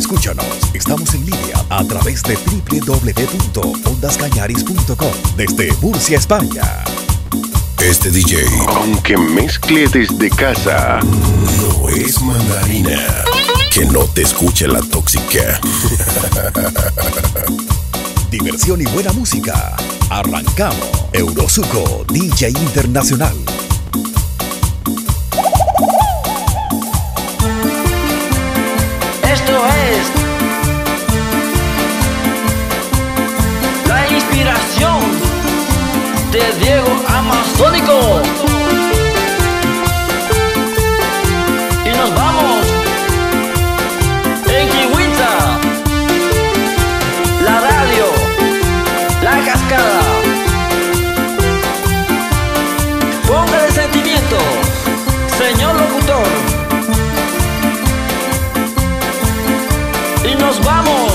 Escúchanos, estamos en línea a través de www.ondascañaris.com desde Murcia, España. Este DJ, aunque mezcle desde casa, no es mandarina. Que no te escuche la tóxica. Diversión y buena música. Arrancamos. Eurosuco, DJ Internacional. Esto es la inspiración de Diego Amazónico. Y nos vamos en Kiwinta, la radio, la cascada. Póngale sentimiento, señor locutor. Y nos vamos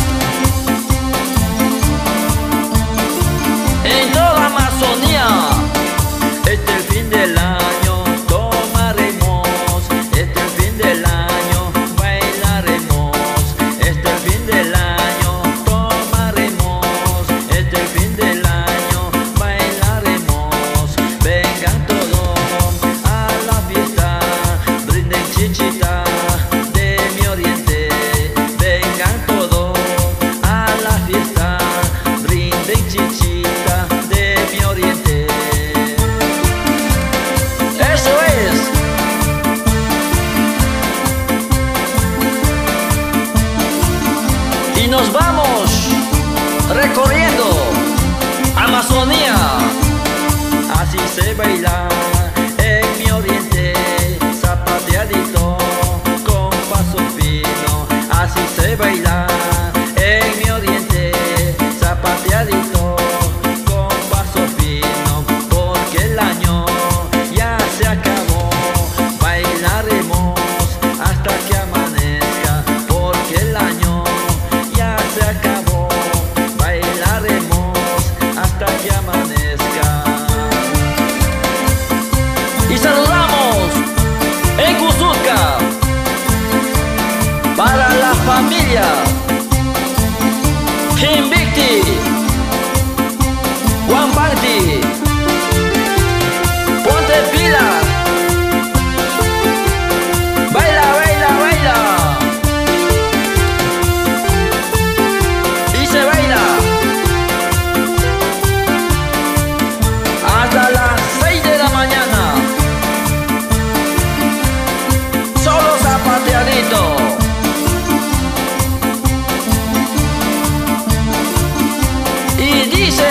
en toda Amazonía. Este es el fin del año, tomaremos. Este es el fin del año, bailaremos. Este es el fin del año, tomaremos. Este es el fin del año, bailaremos. Vengan todos a la fiesta, brinden chichita de mi oriente. Vengan todos a la fiesta, brinden chichita de mi oriente. Eso es. Y nos vamos recorriendo Amazonía. Así se baila en mi oriente, zapateadito con paso fino. Así se baila en mi oriente, zapateadito con paso fino. Porque el año ya se acabó, bailaremos hasta que amanezca. Porque el año ya se acabó, bailaremos hasta que amanezca. Y saludamos en Cusuzca para la familia Invicti, Juan Banti, ponte pila, baila, baila, baila, y se baila hasta las 6 de la mañana, solo zapateadito. Y dice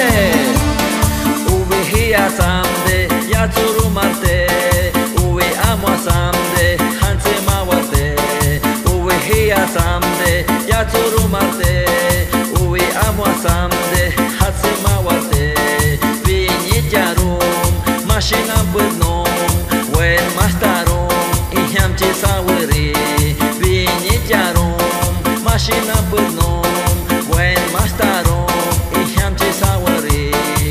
Ubihia samde yatsuru marte, Ubi amo samde hanse mawate. Ubihia samde yatsuru marte, Ubi amo samde hanse mawate. Viñicharum mashinam budnom wen mastarum ihyam chisawiri. Viñicharum mashinam budnom wen mastarum ihyam chisawiri.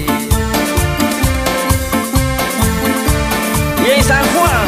Y en San Juan,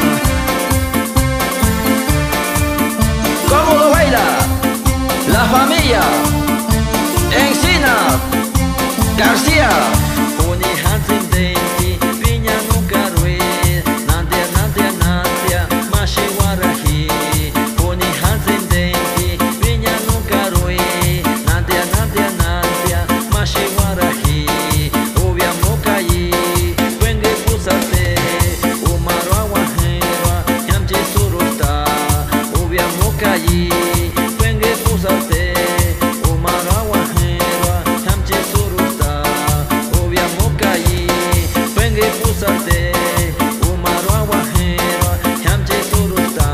¿cómo lo baila la familia Encina García? Uni Hansen Denti, Piña nunca ruiz, Nantia, Nantia, Nantia, Mashi Waraji. Uni Hansen Denti, Piña nunca ruiz, Nantia, Nantia, Nantia, Mashi Waraji. Ubia Mokayi, Wenge Pusate, Umaru Aguajera, Yamchi Surusta. Ubia Mokayi, Wenge Pusate, Umaru Aguajera, Yamchi Surusta. Ubia Mokayi, Wenge Pusate, Umaru Aguajera, Yamchi Surusta.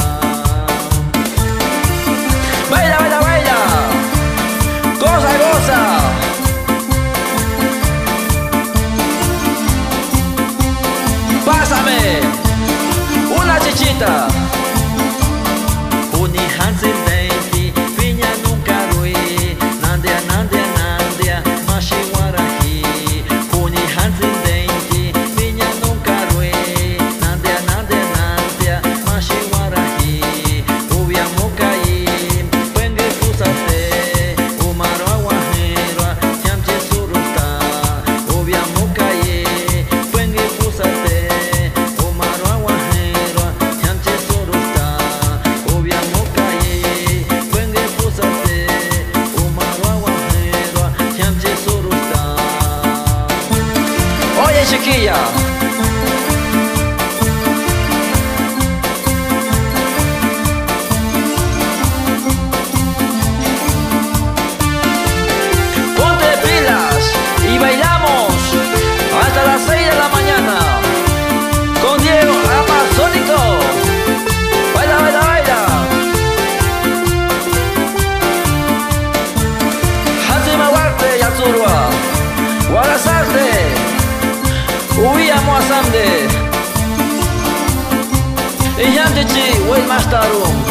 Baila, baila, baila, goza, goza. Pásame una chichita. Uni Hansen Denti, Piña nunca ruiz, Nandia, Nandia, Nandia, Mashi Waraji. Uni Hansen Denti, Piña nunca ruiz, Nandia, Nandia, Nandia, Mashi Waraji. Ubia Mokayi, Wenge Chichi, Way Mastaru.